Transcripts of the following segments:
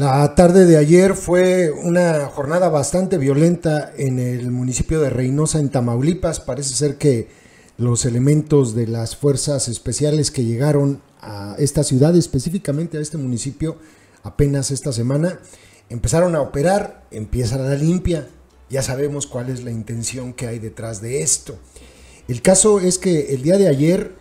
La tarde de ayer fue una jornada bastante violenta en el municipio de Reynosa, en Tamaulipas. Parece ser que los elementos de las fuerzas especiales que llegaron a esta ciudad, específicamente a este municipio, apenas esta semana, empezaron a operar, empieza la limpia. Ya sabemos cuál es la intención que hay detrás de esto. El caso es que el día de ayer,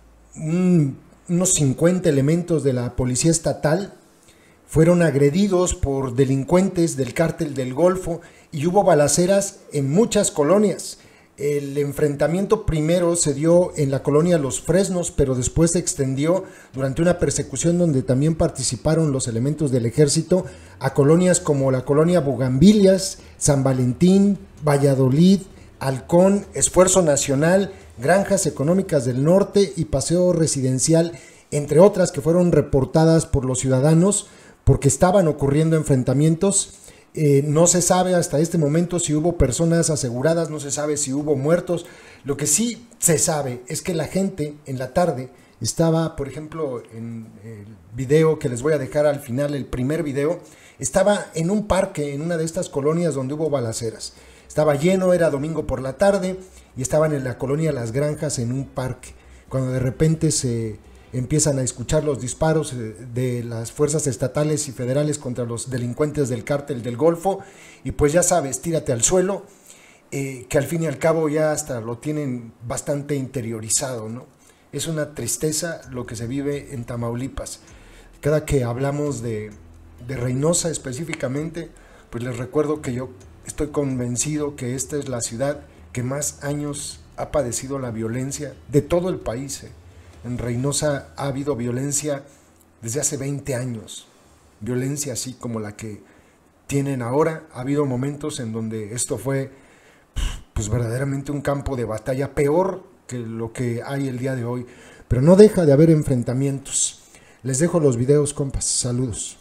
unos 50 elementos de la Policía Estatal fueron agredidos por delincuentes del Cártel del Golfo y hubo balaceras en muchas colonias. El enfrentamiento primero se dio en la colonia Los Fresnos, pero después se extendió durante una persecución donde también participaron los elementos del ejército a colonias como la colonia Bugambilias, San Valentín, Valladolid, Halcón, Esfuerzo Nacional, Granjas Económicas del Norte y Paseo Residencial, entre otras que fueron reportadas por los ciudadanos porque estaban ocurriendo enfrentamientos. No se sabe hasta este momento si hubo personas aseguradas, no se sabe si hubo muertos. Lo que sí se sabe es que la gente en la tarde estaba, por ejemplo, en el video que les voy a dejar al final, el primer video, estaba en un parque, en una de estas colonias donde hubo balaceras. Estaba lleno, era domingo por la tarde y estaban en la colonia Las Granjas en un parque, cuando de repente se empiezan a escuchar los disparos de las fuerzas estatales y federales contra los delincuentes del Cártel del Golfo, y pues ya sabes, tírate al suelo, que al fin y al cabo ya hasta lo tienen bastante interiorizado, ¿no? Es una tristeza lo que se vive en Tamaulipas. Cada que hablamos de Reynosa específicamente, pues les recuerdo que yo estoy convencido que esta es la ciudad que más años ha padecido la violencia de todo el país. En Reynosa ha habido violencia desde hace 20 años, violencia así como la que tienen ahora. Ha habido momentos en donde esto fue pues verdaderamente un campo de batalla, peor que lo que hay el día de hoy, pero no deja de haber enfrentamientos. Les dejo los videos, compas, saludos.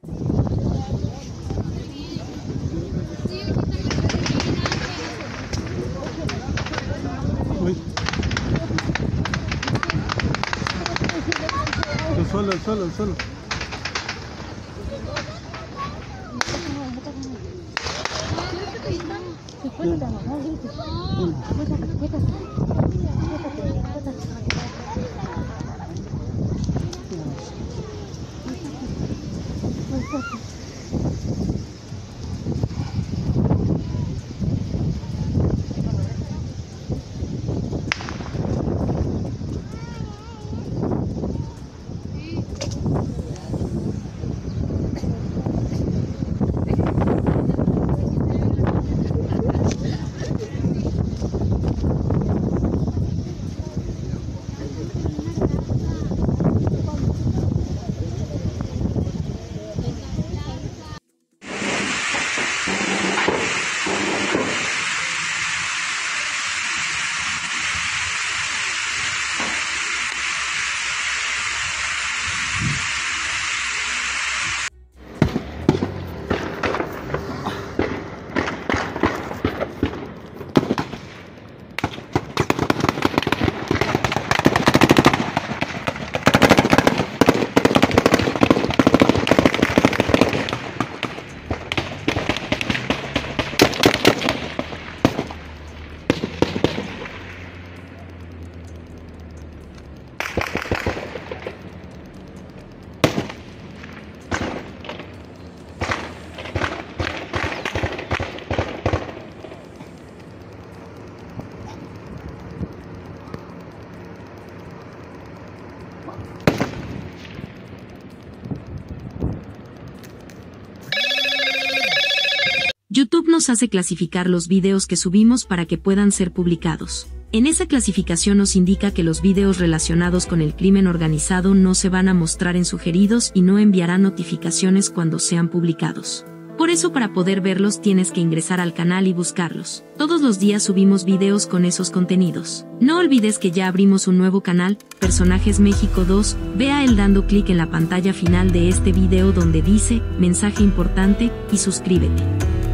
El suelo. YouTube nos hace clasificar los videos que subimos para que puedan ser publicados. En esa clasificación nos indica que los videos relacionados con el crimen organizado no se van a mostrar en sugeridos y no enviarán notificaciones cuando sean publicados. Por eso, para poder verlos tienes que ingresar al canal y buscarlos. Todos los días subimos videos con esos contenidos. No olvides que ya abrimos un nuevo canal, Personajes México 2, ve a él dando clic en la pantalla final de este video donde dice, mensaje importante, y suscríbete.